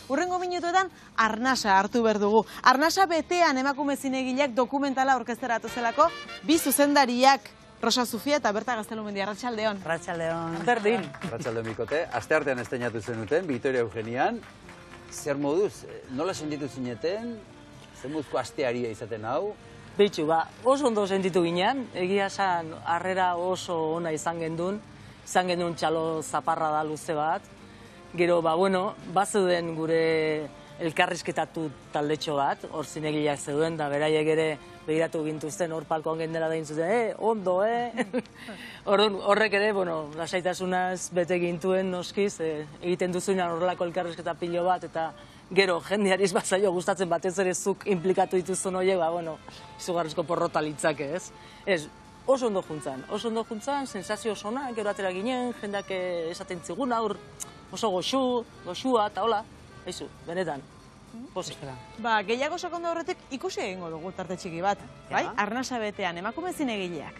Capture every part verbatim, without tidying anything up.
Urrengo minutuetan Arnasa hartu behar dugu. Arnasa betean emakume zinegileak dokumentala orkesteratu zelako, bi zuzendariak, Rosa Sofia eta Berta Gaztelumendi. Arratsaldeon. Arratsaldeon. Berdin. Arratsaldeon bikote. Asteartean esteinatu zenuten, Victoria Eugenian. Zer moduz, nola sentitu zineten? Zer moduzko astearia izaten hau? Beitxu, ba, oso ondo sentitu ginean, egia esan harrera oso ona izan gendun, izan gendun txalo zaparra da luze bat. Gero, ba, bueno, bazeuden gure elkarrizketatu taldetxo bat, hor zinegileak zeuden, da beraiek ere begiratu gintuzten hor palkoan gendela da gintzuten, eh, ondo, eh? Horrek ere, bueno, lasaitasunaz bete gintuen noskiz, egiten duzuenan horrelako elkarrizketa pilo bat, eta gero, jendeariz bazaio gustatzen batez ere zuk implikatu dituzun horiek, ba, bueno, izugarrizko porrota litzake, ez? Ez, oso ondo juntzan, oso ondo juntzan, sensazio oso ona, gero atera ginen, jendeak esaten zigun aur, oso goxu, goxua, eta hola, eizu, benetan. Ba, gehiago sakondu horretik ikusi egingo dugu tarte txiki bat, bai? Arnasa betean, emakume zinegileak.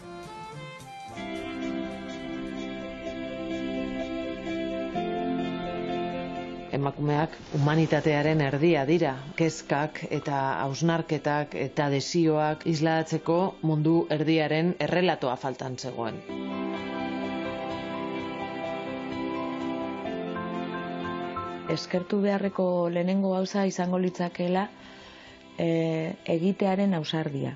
Emakumeak humanitatearen erdia dira, kezkak eta hausnarketak eta desioak islatzeko mundu erdiaren errelatoa faltan zegoen. Eskertu beharreko lehenengo gauza izango litzakeela egitearen ausardia.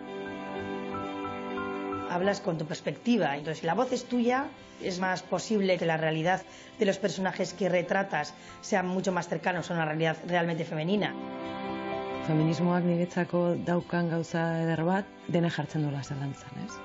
Hablas con tu perspectiva, entonces si la voz es tuya, es más posible que la realidad de los personajes que retratas sean mucho más cercanos a una realidad realmente femenina. Feminismoak niretzako daukan gauza eder bat, dene jartzen duela zalantzan, ez?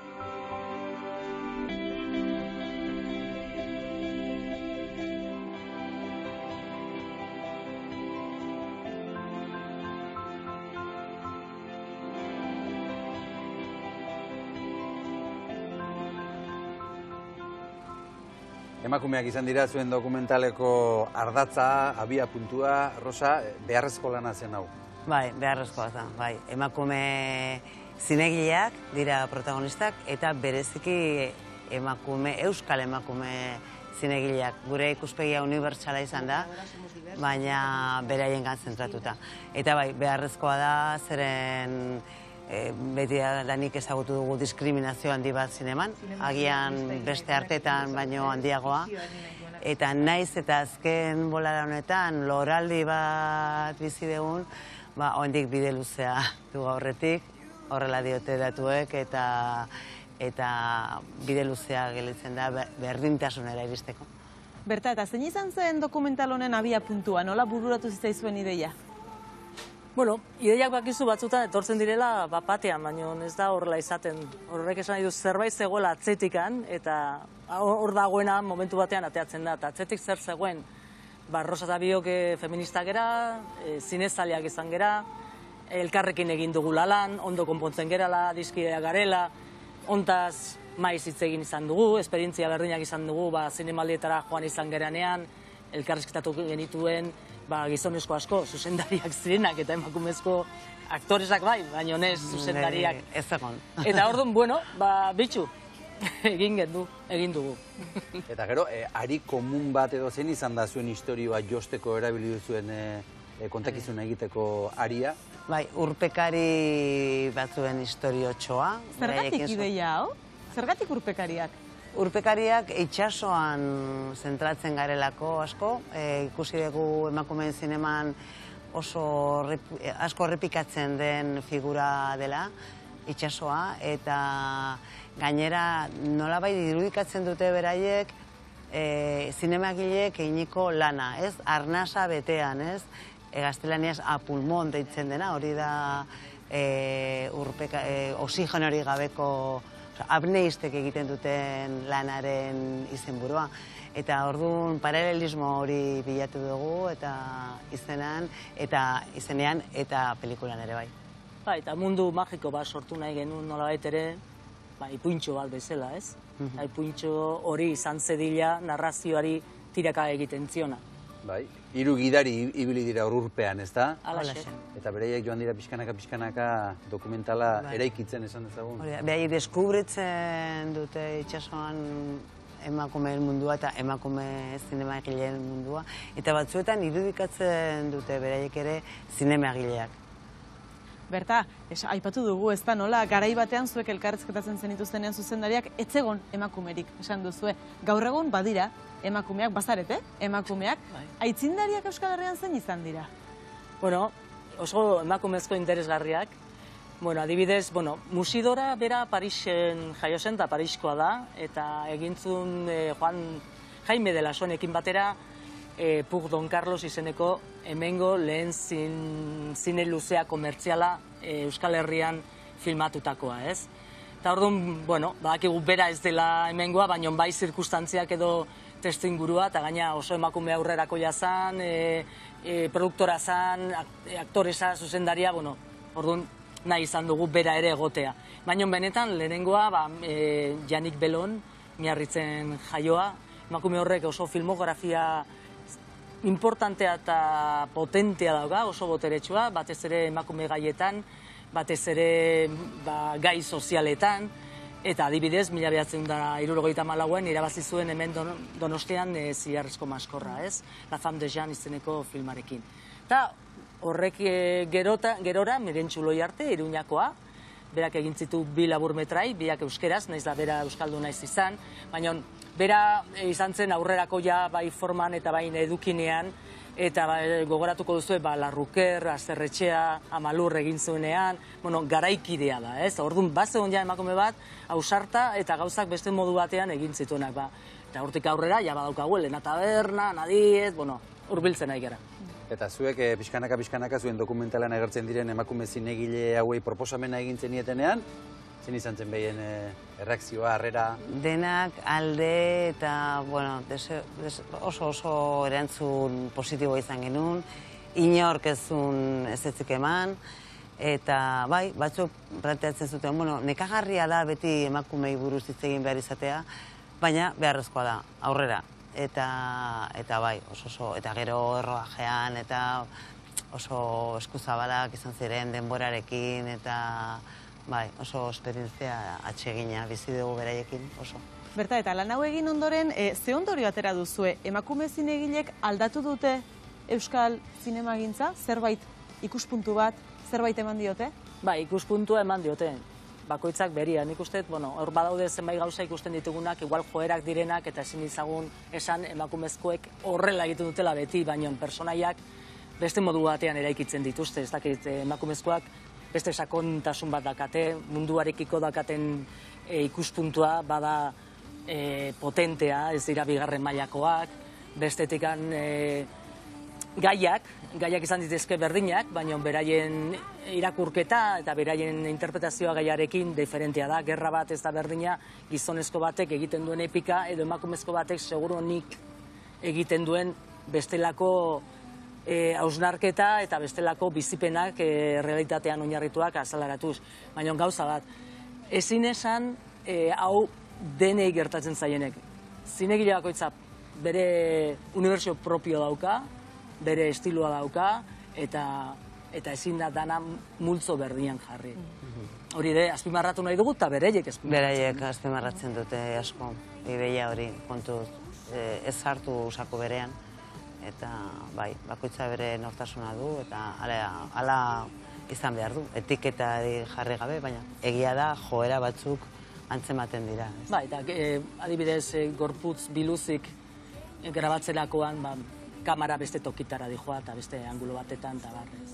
Emakumeak izan dira zuen dokumentaleko ardatza, abia puntua, Rosa, beharrezko lana zen hau. Bai, beharrezkoa da, bai. Emakume zinegileak dira protagonistak eta bereziki emakume, euskal emakume zinegileak. Gure ikuspegia unibertsala izan da, baina beraiengan zentratuta. Eta bai, beharrezkoa da, zeren beti danik ezagutu dugu diskriminazio handi bat zineman, agian beste artetan baino handiagoa, eta naiz eta azken bolada honetan loraldi bat bizi dugun, ba, oraindik bide luzea du aurretik, horrela diote datuek, eta eta bide luzea gelditzen da berdintasunera iristeko. Berta, eta zein izan zen dokumental honen abia puntua, nola bururatu zitzaizuen ideia? Bueno, ideiak bakizu batzutan etortzen direla bapatean, baina ez da horrela izaten. Horrek esan nahi du zerbait zegoela atzetikan, eta hor dagoena momentu batean ateatzen da. Eta atzetik zer zegoen, ba, Rosa eta biok feministak gera, zinezaleak izan gera, elkarrekin egin dugula lan, ondo konpontzen gerala, dizkidea garela, ontaz maiz hitz egin izan dugu, esperientzia berdinak izan dugu, ba, zinemaldietara joan izan geranean, elkarrizketatu genituen, ba, gizonezko asko, zuzendariak zirenak eta emakumezko aktoresak bai, baina honez zuzendariak. Ez egon. Eta orduan, bueno, ba, bitxu, egin gendu, egin dugu. Eta gero, ari komun bat edo zen izan da zuen historioa josteko erabili duzuen kontakizuna egiteko aria? Bai, urpekari batzuen historiotxoa. Zergatik ideia hau? Zergatik urpekariak? Urpekariak itxasoan zentratzen garelako asko, ikusi dugu emakumeen zineman oso asko errepikatzen den figura dela, itxasoa, eta gainera nolabait irudikatzen dute beraiek zinemagileek eginiko lana, ez? Arnasa betean, ez? Gaztelaniaz a pulmon deitzen dena, hori da oxigenori gabeko apneistek egiten duten lanaren izenburua. Eta orduan paralelismo hori bilatu dugu eta izenan, eta izenean eta pelikulan ere bai. Ba, eta mundu magiko bat sortu nahi genuen nolabait ere, ba, ipuintxo bat bezala, ez? Ipuintxo hori izan zedila narrazioari tiraka egiten ziona. Bai, hiru gidari ibili dira hor urpean, ez da? Alaxe. Eta bereiek joan dira pixkanaka-pixkanaka dokumentala eraikitzen esan dezagun. Beraiek deskubritzen dute itxasoan emakumeen mundua eta emakume zinema egileen mundua, eta batzuetan irudikatzen dute beraiek ere zinema egileak. Berta, es, aipatu dugu, ez da nola, garai batean zuek elkarrezketatzen zenituztenean zuzendariak, etzegon emakumerik, esan duzue. Gaur egun badira, emakumeak, bazarete, emakumeak, aitzindariak Euskal Herrian zen izan dira? Bueno, oso emakumezko interesgarriak. Bueno, adibidez, bueno, Musidora bera Parisen jaio zen eta Pariskoa da, eta egintzun eh, Juan Jaime de la Sonekin batera, eh, Pug Don Carlos izeneko hemengo lehen zin, zine luzea komertziala eh, Euskal Herrian filmatutakoa, ez? Eta orduan, bueno, badakigu bera ez dela hemengoa, baina bai zirkustantziak edo testu ingurua, eta gaina oso emakume aurrerakoia zan, e, e, produktora zan, aktoresa, zuzendaria, bueno, orduan nahi izan dugu bera ere egotea. Baina benetan, lehenengoa, ba, e, Janik Belon, Miarritzen jaioa, emakume horrek oso filmografia importantea eta potentea dauka, oso boteretsua, batez ere emakume gaietan, batez ere ba, gai sozialetan, eta adibidez, mila behatzen da hirurogeita hamalauan irabazi zuen hemen don, Donostian e, Zilarrezko Maskorra, ez? La Femme de Jean izeneko filmarekin. Eta horrek e, gerota, gerora, Mirentxuloi arte, Iruñakoa, berak egin zitu bi laburmetrai, biak euskeraz, naiz da bera euskaldu naiz izan, baina bera e, izan zen aurrerako ja bai forman eta bai edukinean, eta ba, gogoratuko duzue, ba, Larruker, Azterretxea, Amalur egin zuenean, bueno, garaikidea da, ez? Orduan, bat zegoen ja emakume bat, ausarta eta gauzak beste modu batean egin zituenak, ba. Eta hortik aurrera, ja badaukagu, Elena Taberna, Nadiez, bueno, hurbiltzen nahi gara. Eta zuek, eh, pixkanaka-pixkanaka zuen dokumentalan agertzen diren emakume zinegile hauei proposamena egin zenietenean, zen izan zen behien eh, erreakzioa, harrera? Denak alde eta, bueno, dese, des, oso oso erantzun positibo izan genuen, inork ezun ez etzik eman, eta bai, batzuk planteatzen zuten, bueno, nekagarria da beti emakumei buruz hitz egin behar izatea, baina beharrezkoa da, aurrera. Eta, eta bai, oso oso, eta gero erroajean, eta oso eskuzabalak izan ziren denborarekin, eta bai, oso esperientzia atsegina bizi dugu beraiekin, oso. Berta, eta lan hau egin ondoren, e, ze ondorio atera duzue, emakume zinegilek aldatu dute Euskal zinemagintza? Zerbait ikuspuntu bat, zerbait eman diote? Bai, ikuspuntua eman diote. Bakoitzak beria, nik uste, bueno, hor badaude zenbait gauza ikusten ditugunak, igual joerak direnak, eta ezin izagun esan emakumezkoek horrela egiten dutela beti, baina personaiak beste modu batean eraikitzen dituzte, ez dakit emakumezkoak beste sakontasun bat dakate, munduarekiko dakaten e, ikuspuntua bada e, potentea, ez dira bigarren mailakoak, bestetikan e, gaiak, gaiak izan ditezke berdinak, baina beraien irakurketa eta beraien interpretazioa gaiarekin diferentea da. Gerra bat ez da berdina, gizonezko batek egiten duen epika, edo emakumezko batek seguru nik egiten duen bestelako e, hausnarketa eta bestelako bizipenak e, realitatean oinarrituak azalaratuz. Baina gauza bat, ezin esan e, hau denei gertatzen zaienek. Zinegile bakoitza bere unibertsio propio dauka, bere estiloa dauka, eta eta ezin da dana multzo berdian jarri. Hori ere, azpimarratu nahi dugu, eta bereiek azpimarratzen. Bereiek azpimarratzen dute asko, ideia hori kontuz ez hartu usako berean, eta bai, bakoitza bere nortasuna du, eta hala izan behar du, etiketari jarri gabe, baina egia da joera batzuk antzematen dira. Bai, eta adibidez, gorputz biluzik grabatzerakoan, kamera beste tokitara dijoa eta beste angulo batetan eta barrez.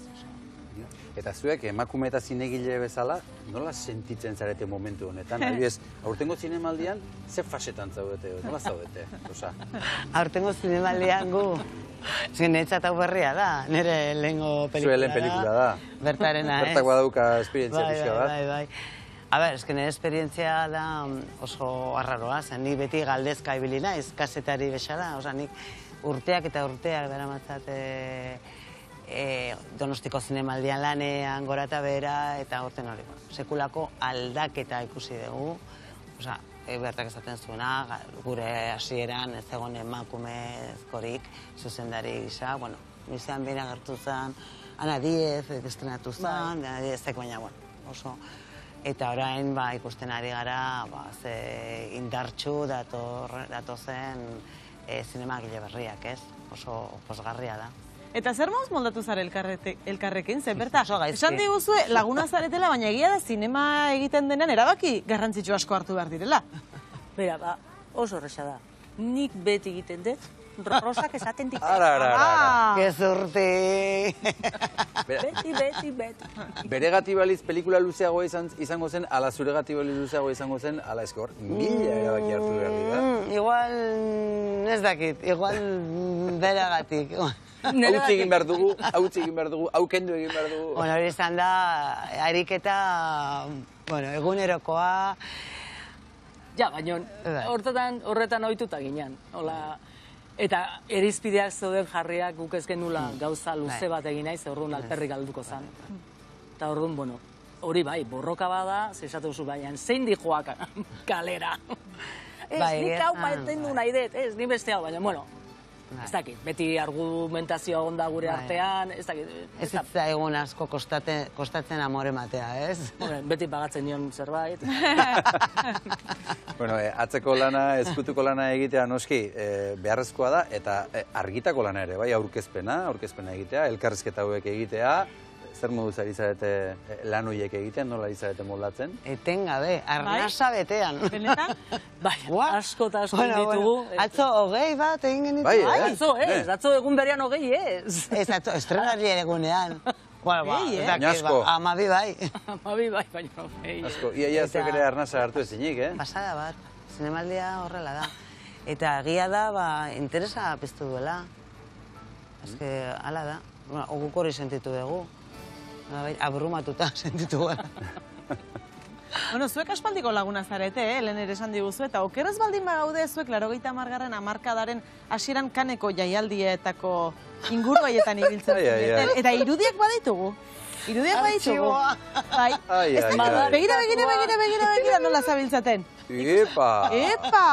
Eta zuek, emakume eta zinegile bezala, nola sentitzen zarete momentu honetan? Adibidez, aurtengo zinemaldian, ze fasetan zaudete, nola zaudete? Osa. Aurtengo zinemaldian gu, zinetzat hau berria da, nire lehengo pelikula da. Zue lehen pelikula da. Bertarena, ez? Bertak badauka esperientzia pixka bat. Bai, bai, bai. A ber, eske nire esperientzia da oso arraroa, zen nik beti galdezka ibili naiz, kazetari bezala, oza, nik urteak eta urteak daramatzat E, Donostiko zinemaldian lanean, gora eta bera, eta horten hori. Sekulako aldaketa ikusi dugu. Osa, e, bertak esaten zuena, gure hasieran ez egon emakumezkorik, zuzendari gisa. Bueno, nizean bera gertu zen, Ana Diez, estrenatu zen, Ana Diezek, baina, bueno, oso. Eta orain ba, ikusten ari gara ba, ze indartxu datozen e, zinemagile berriak, ez? Oso posgarria da. Eta zer mauz moldatu zara elkarrekin? Zer, berta, Oso gaizki. esan diguzue laguna zaretela, baina egia da zinema egiten denean erabaki garrantzitsu asko hartu behar direla. Bera, ba, oso horreza da. Nik beti egiten dut, Rosak esaten dik. Ara, ara, ara. Gezurti! Beti, beti, beti. Beregati baliz pelikula luzeagoa izango zen, ala zuregati baliz luzeagoa izango zen, ala eskor, mila erabaki hartu behar dira. Igual, ez dakit, igual beregatik. Hautzi egin behar dugu, hautzi egin behar dugu, hau kendu egin behar dugu. Bueno, hori izan da, ariketa, bueno, egunerokoa. Ja, baina horretan, horretan ohituta ginen. Hola, eta erizpideak zeuden jarriak guk ez genula gauza luze bat egin naiz, orduan alperrik galduko zen. Eta orduan, bueno, hori bai, borroka bada, zesatu zu baina, zein di joak kalera. Ez, nik hau maiten du nahi dut, ez, ni beste hau, baina, bueno, ez dakit, beti argumentazioa onda gure artean, ez dakit. Ez ez egun asko kostatzen amore matea, ez? Beti pagatzen nion zerbait. Bueno, atzeko lana, ezkutuko lana egitea noski beharrezkoa da, eta argitako lana ere, bai, aurkezpena, aurkezpena egitea, elkarrizketa hauek egitea, zer moduz ari zarete lan horiek egiten, nola ari zarete moldatzen? Etengabe, arnasa betean. Benetan? Bai, asko eta asko ditugu. Atzo hogei bat egin genitu. Bai, eh? Atzo ez, atzo egun berean hogei ez. Ez, atzo, estrenari ere egunean. Asko. Amabi bai. Amabi bai, baina hogei. Asko, iaia zuek ere arnasa hartu ezinik, eh? Pasada bat, zinemaldia horrela da. Eta egia da, ba, interesa piztu duela. Ez que, ala da. Oguk hori sentitu dugu. Abrumatuta sentitu gara. Bueno, zuek aspaldiko laguna zarete, eh? Lehen ere esan diguzu, eta okerrez baldin bagaude zuek laurogeita hamargarren hamarkadaren hasieran Kaneko jaialdietako inguru haietan ibiltzen zineten. Eta irudiak baditugu. Irudiak baditugu. Bai. Begira, begira, begira, begira, begira, nola zabiltzaten. Epa! Epa!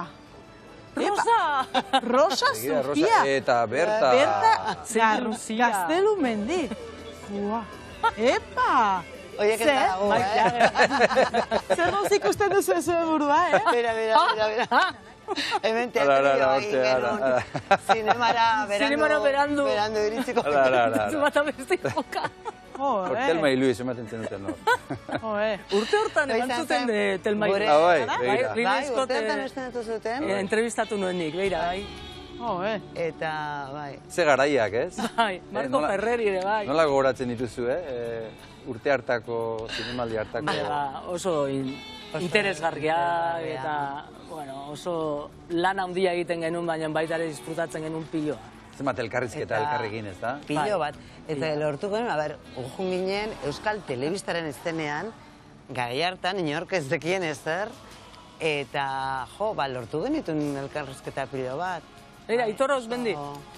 Rosa! Rosa Zufia! Eta Berta! Berta! Gaztelu mendi! Epa! Oiek ez dago, eh? Zer gauz ikusten duzu ez zuen burua, eh? Bera, bera, bera, bera. Hemen teatrio egin genuen. Zinemara berandu. Berandu iritziko. Zumata besti joka. Telma y Luis ematen zenuten, no? Urte hortan eman zuten Telma y Luis. Ah, bai, begira. Bai, urte hortan estenatu zuten. Entrevistatu nuen nik, beira, bai. Eta, bai. Ze garaiak, ez? Bai, Marco Ferreri ere, bai. Nola gogoratzen dituzu, eh? Urte hartako, zinemaldi hartako... Oso interesgarria eta, bueno, oso lan handia egiten genuen, baina baita ere disfrutatzen genuen piloa. Zemat elkarrizketa elkarrekin, ez da? Pilo bat. Eta lortu genuen, a ber, urjun ginen Euskal Telebistaren eszenean, garai hartan, inork ez dekien ezer, eta, jo, ba, lortu genitun elkarrizketa pilo bat. Eira, Aitor Osbendi.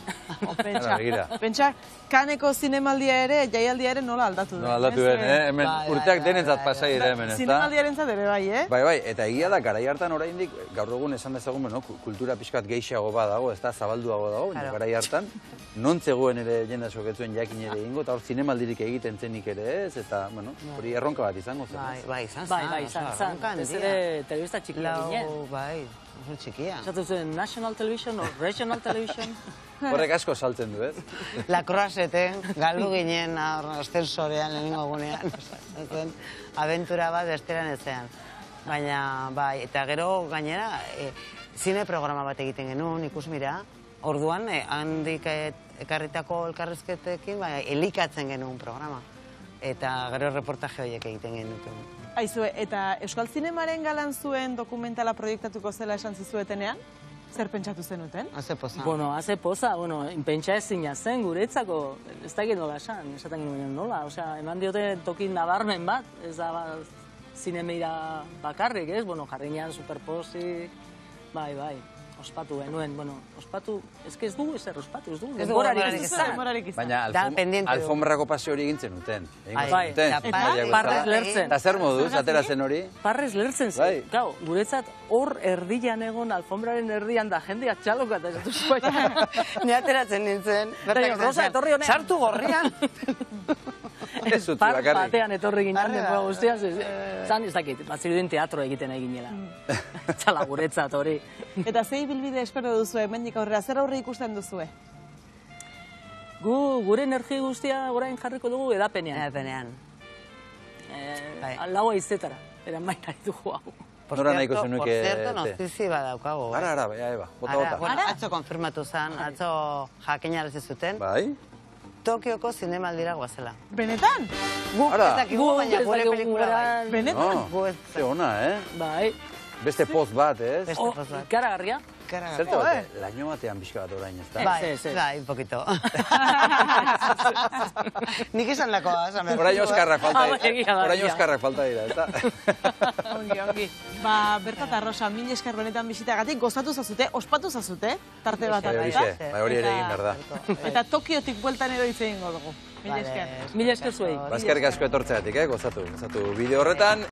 Pentsa, Kaneko zinemaldia ere, jaialdia ere nola aldatu den. Nola aldatu den, eh? Hemen urteak denentzat pasai ere hemen, ez da? Zinemaldiaren zat ere bai, eh? Bai, bai, eta egia da, garai hartan oraindik, gaur egun esan dezagun, bueno, kultura pixkat geixiago badago, ez da, zabalduago dago, garai hartan, non zegoen ere jende soketzuen jakin ere ingo, eta hor zinemaldirik egiten zenik ere ez, eta, bueno, hori erronka bat izango zen. Bai, bai, izan, bai, bai, izan, izan. Ez ere, telebista txikia ginen. Bai, oso txikia. Zatu zuen National Television o Regional Television. Horrek asko saltzen du, ez? La Croisette, galdu ginen ostensorean lehenengo gunean. Aventura bat besteran ezean. Baina, bai, eta gero gainera, zine programa bat egiten genuen, ikus mira, orduan, handik ekarritako elkarrizketekin, elikatzen genuen programa. Eta gero reportaje horiek egiten genuen. Aizue, eta Euskal Zinemaren galan zuen dokumentala proiektatuko zela esan zizuetenean? Zer pentsatu zenuten? Haze poza. Bueno, haze poza, bueno, pentsa ezina zen guretzako, ez da egin nola esan, esaten genuen nola, osea, eman diote tokin nabarmen bat, ez da zinemeira bakarrik, ez? Bueno, jarrinean superposi, bai, bai. Ospatu genuen, bueno, ospatu, ez que ez dugu ezer ospatu, ez dugu, denborarik izan. Baina alfombrako pase hori egintzen duten. Bai, eta parrez lertzen. Eta zer moduz, ateratzen hori? Parrez lertzen zen, gau, guretzat hor erdian egon, alfombraren erdian da jendeak txaloka eta esatu zuen. Ni ateratzen nintzen. Rosa, etorri honean. Sartu gorrian. Ez utzi Par bakarrik. batean etorri ginen denbora guztiaz, zan ez dakit, bazirudien teatro egiten nahi ginela. Txala guretzat hori. Eta zei bilbide espero duzu hemendik aurrera, zer aurre ikusten duzue? Gu, gure energia guztia orain jarriko dugu edapenean. Edapenean. Eh, Laua izetara, eran baina dugu hau. Nora nahiko Por zenuke... cierto, notizi badaukagu. Ara, ara, ea, eba, bota, Ara, bota. bueno, atzo konfirmatu zen, atzo jakinarazi zuten, Bai? Tokioko zinemaldira guazela. Benetan? Guk Ara. ez dakigu, Gu, baina ez gure dakigu pelikula bai. gurean- Benetan? No, Gu ez ze ona, eh? Bai. Beste poz bat, ez? Beste Oh, poz bat. ikaragarria. Zerte bat, laino batean pixka bat orain, ez da? Bai, Ez, ez, ez. bai, un poquito. Nik esan dakoa, esan behar. Orain oskarrak falta Ah, bai, egia dira. da, Orain egia. oskarrak falta dira, ez da? Ongi, ongi. Ba, Berta eta Rosa, mil esker benetan bisitagatik, gozatu zazute, ospatu zazute, tarte bat Bai, eta. horixe, bai, hori ere egin behar da. Eta Tokiotik bueltan edo hitz egingo dugu. Mil esker. Mila esker zuei. Bazkarrik asko etortzeatik, eh? Gozatu, gozatu bideo horretan.